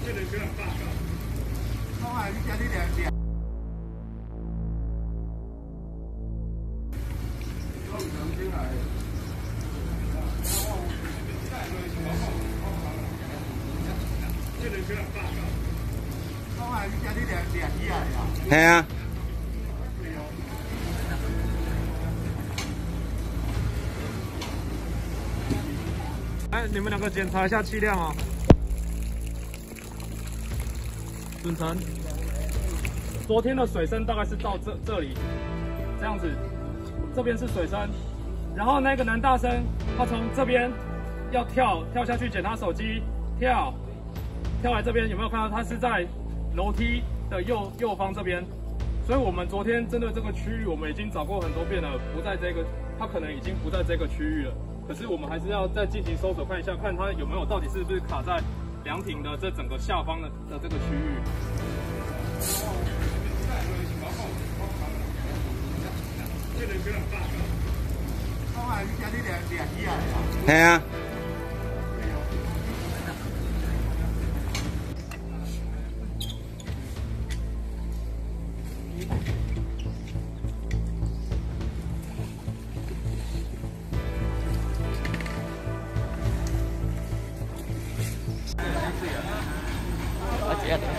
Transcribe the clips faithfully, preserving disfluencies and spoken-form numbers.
系啊。 来，你们两个检查一下气量哦。准成。昨天的水深大概是到这这里，这样子，这边是水深，然后那个男大生他从这边要跳跳下去捡他手机，跳跳来这边有没有看到他是在楼梯的右右方这边？所以我们昨天针对这个区域，我们已经找过很多遍了，不在这个，他可能已经不在这个区域了。可是我们还是要再进行搜索看一下，看他有没有到底是不是卡在凉亭的这整个下方的的这个区域。 系啊。我接的。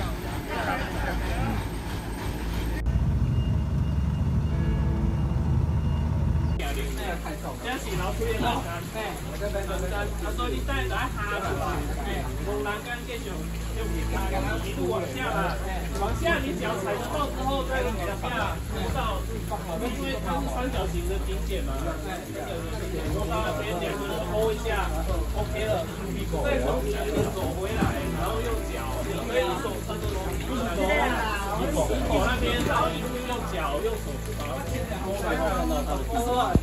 这是老鼠的栏杆，啊，所以你再来下去，无栏杆继续用其他的，一路往下啦，往下你脚踩得到之后再往下拖到，因为它是三角形的顶点嘛，拖到那边两个人勾一下 ，OK 了，再从底部走回来，然后用脚，可以手撑着楼梯，你手口那边，然后一路用脚用手去把它勾来，看到它。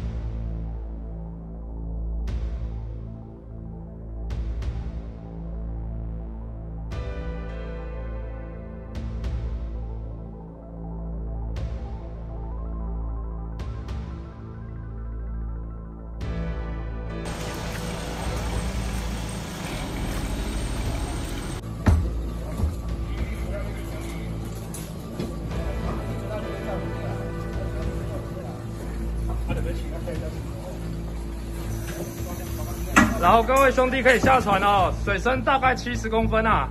然后各位兄弟可以下船哦，水深大概七十公分啊。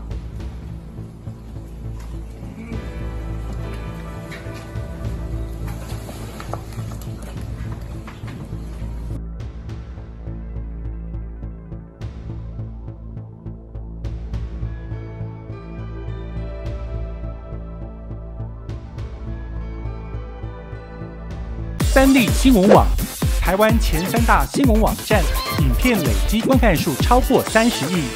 三立新闻网，台湾前三大新闻网站，影片累积观看数超过三十亿。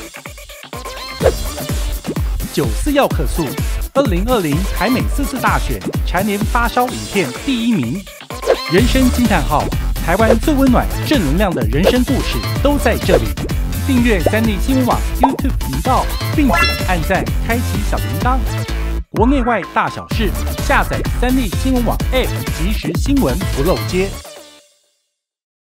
九四要客诉，二零二零台美四次大选蝉联发烧影片第一名。人生惊叹号，台湾最温暖正能量的人生故事都在这里。订阅三立新闻网 YouTube 频道，并且按赞开启小铃铛。国内外大小事，下载三立新闻网 App， 即时新闻不漏接。